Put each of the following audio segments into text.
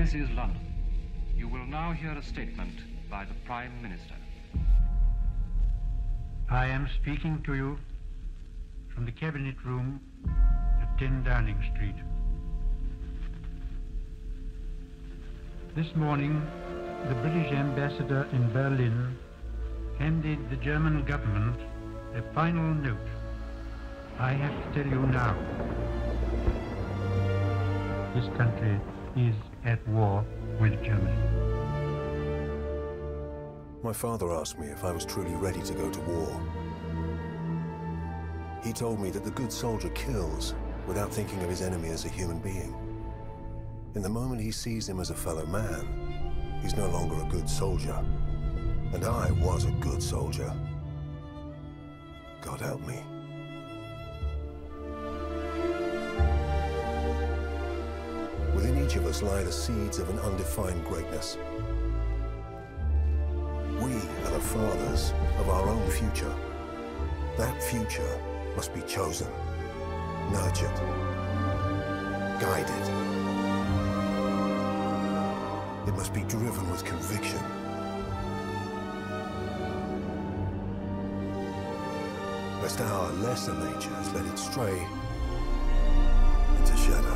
This is London. You will now hear a statement by the Prime Minister. I am speaking to you from the Cabinet Room at 10 Downing Street. This morning, the British ambassador in Berlin handed the German government a final note. I have to tell you now. This country is at war with Germany. My father asked me if I was truly ready to go to war. He told me that the good soldier kills without thinking of his enemy as a human being. In the moment he sees him as a fellow man, he's no longer a good soldier. And I was a good soldier. God help me. Within each of us lie the seeds of an undefined greatness. We are the fathers of our own future. That future must be chosen, nurtured, guided. It must be driven with conviction. Lest our lesser natures let it stray into shadow.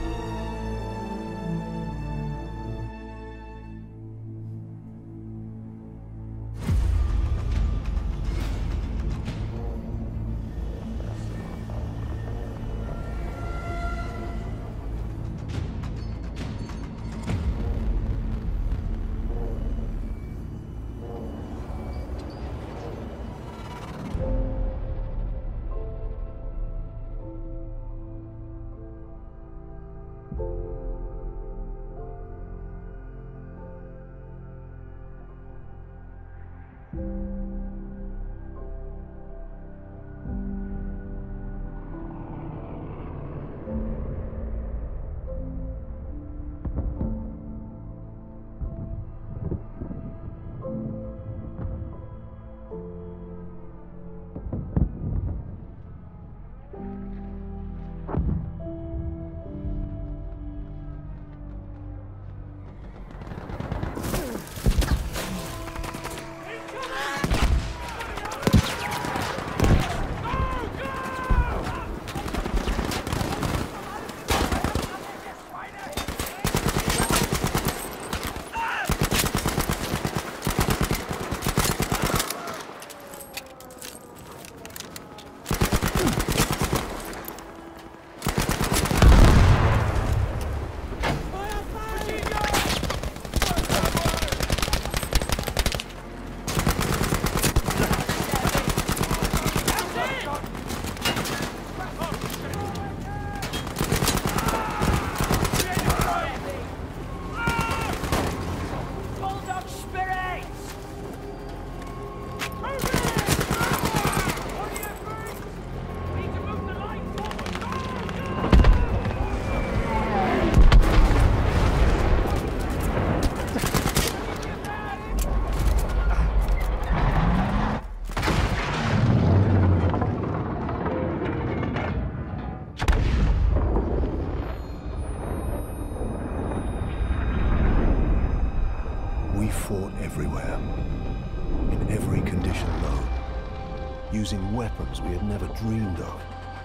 Using weapons we had never dreamed of.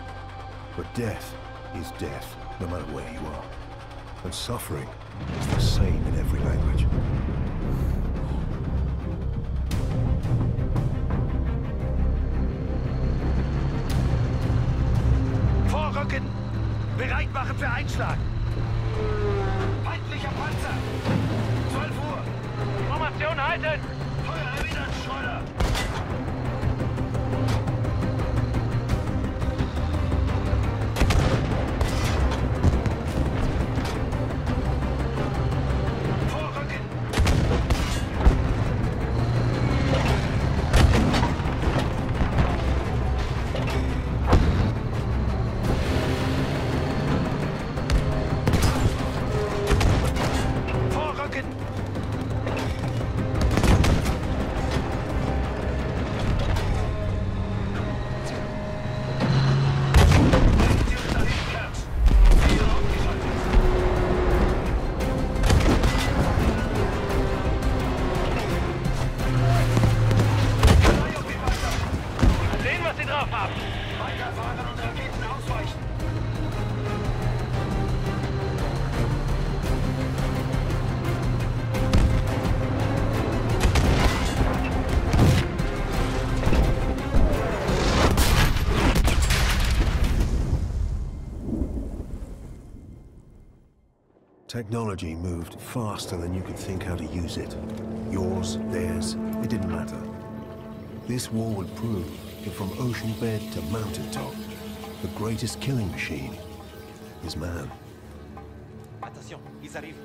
But death is death, no matter where you are. And suffering is the same in every language. Vorrücken! Bereit machen für Einschlag! Feindlicher Panzer! 12 Uhr! Formation halten! Feuer erwidern, Schreuder! Technology moved faster than you could think how to use it. Yours, theirs, it didn't matter. This war would prove that from ocean bed to mountaintop, the greatest killing machine is man. Attention, ils arrivent.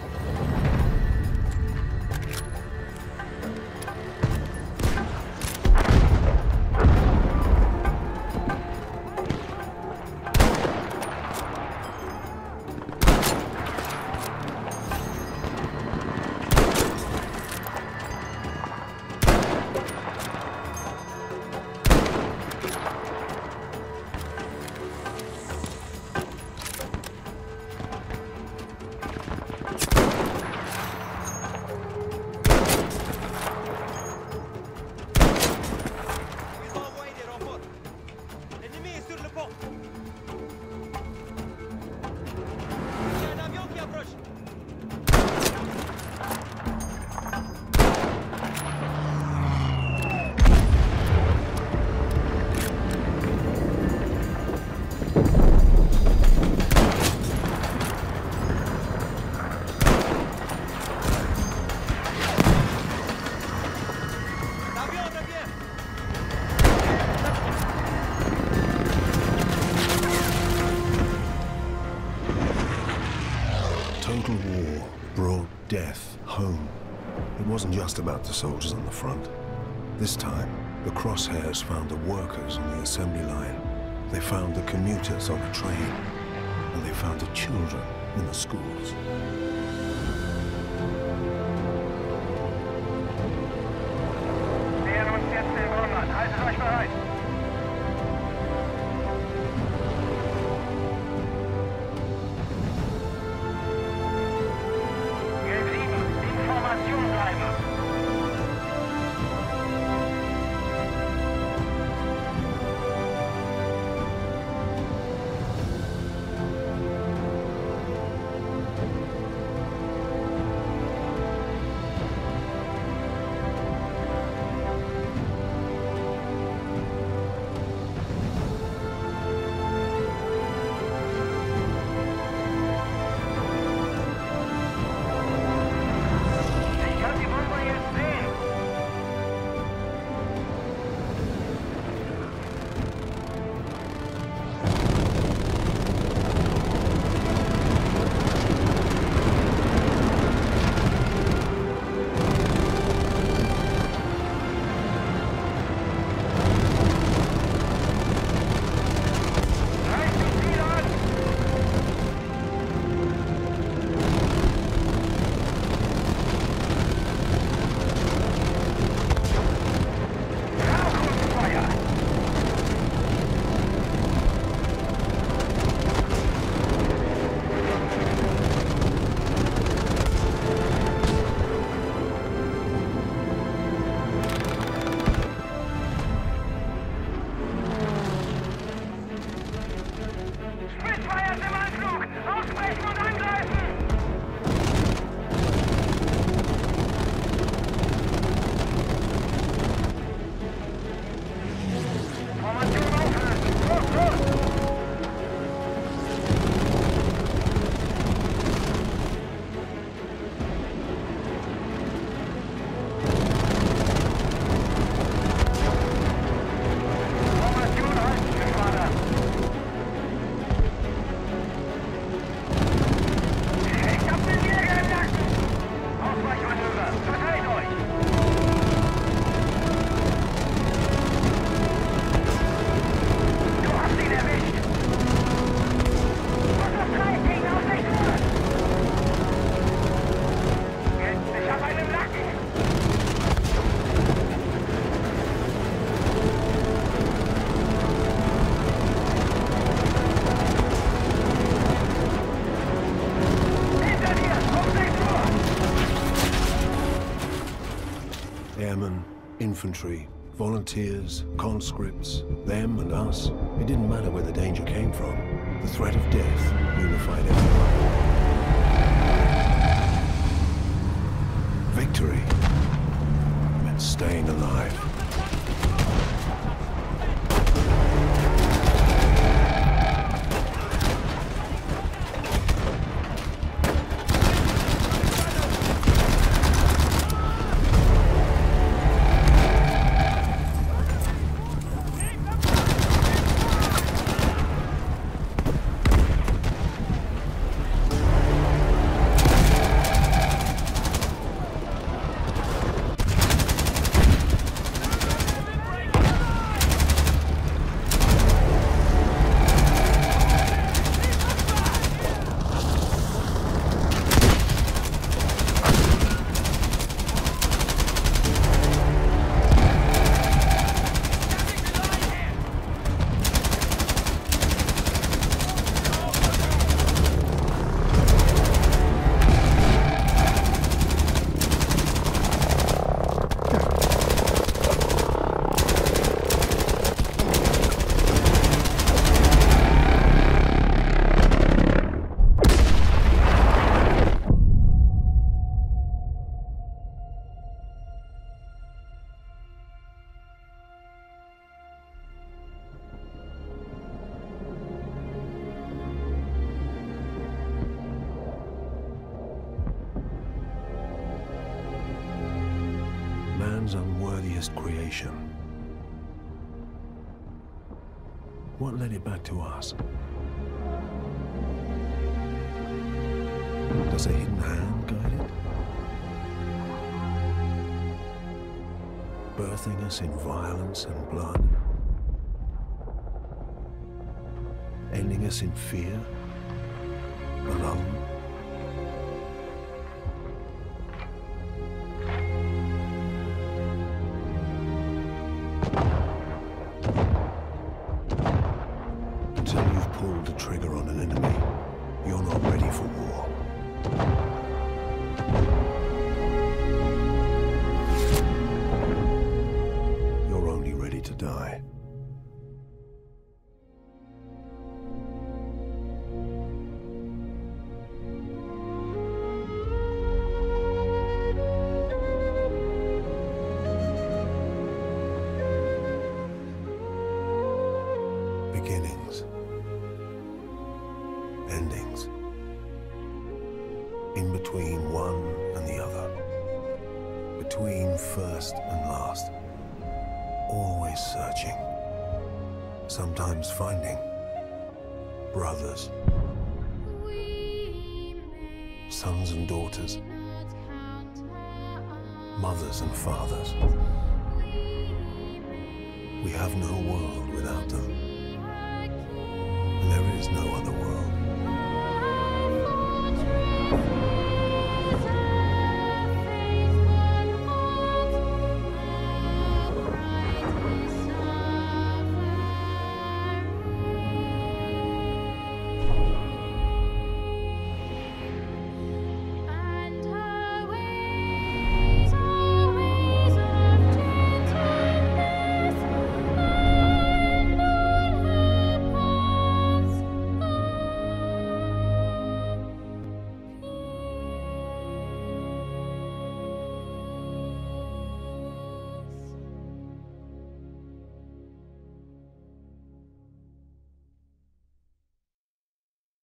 Total war brought death home. It wasn't just about the soldiers on the front. This time, the crosshairs found the workers on the assembly line. They found the commuters on the train. And they found the children in the schools. Nähern uns jetzt dem Wohnland. Haltet euch bereit. Information bleiben. Airmen, infantry, volunteers, conscripts, them and us. It didn't matter where the danger came from. The threat of death unified everyone. Victory meant staying alive. man's unworthiest creation. What led it back to us? Does a hidden hand guide it? Birthing us in violence and blood? Ending us in fear? Alone? Until you've pulled the trigger on an enemy, you're not ready for war. You're only ready to die. Beginnings. Endings. In between one and the other. Between first and last. Always searching. Sometimes finding. Brothers. Sons and daughters. Mothers and fathers. We have no world without them. And there is no other world.